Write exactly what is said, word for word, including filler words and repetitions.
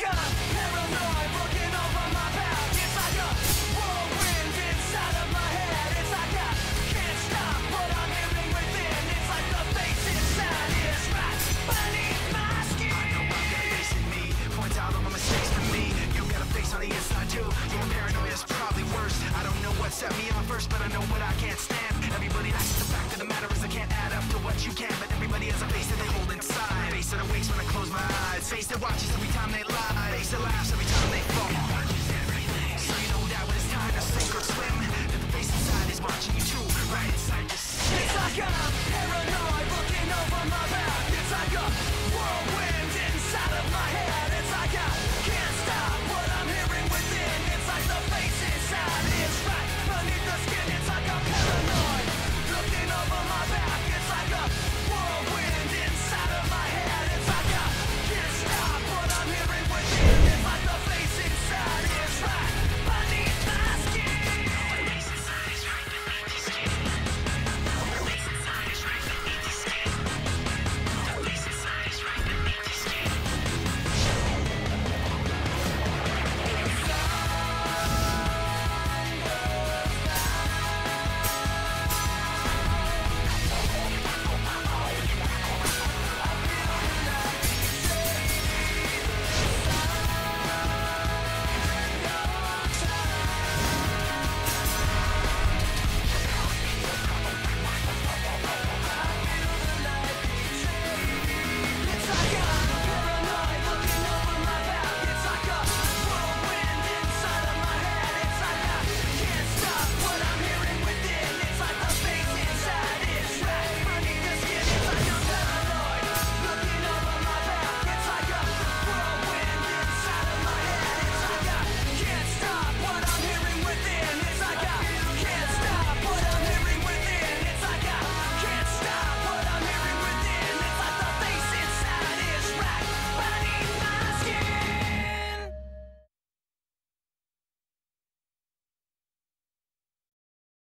like a paranoid looking over my back. It's like a whirlwind inside of my head. It's like I can't stop what I'm living within. It's like the face inside is right beneath my skin. I know I've got a face in me, points out all my mistakes to me. You got a face on the inside too. Your paranoia is probably worse. I don't know what set me on first, but I know what I can't stand. Everybody likes the fact of the matter is I can't add up to what you can, but everybody has a face that they hold inside. Face that awakes when I close my eyes. Face that watches every time they lie. Face that laughs every time they fall. So you know that when it's time to sink or swim, that the face inside is watching you too, right inside your skin. It's like I'm paranoid looking over my back.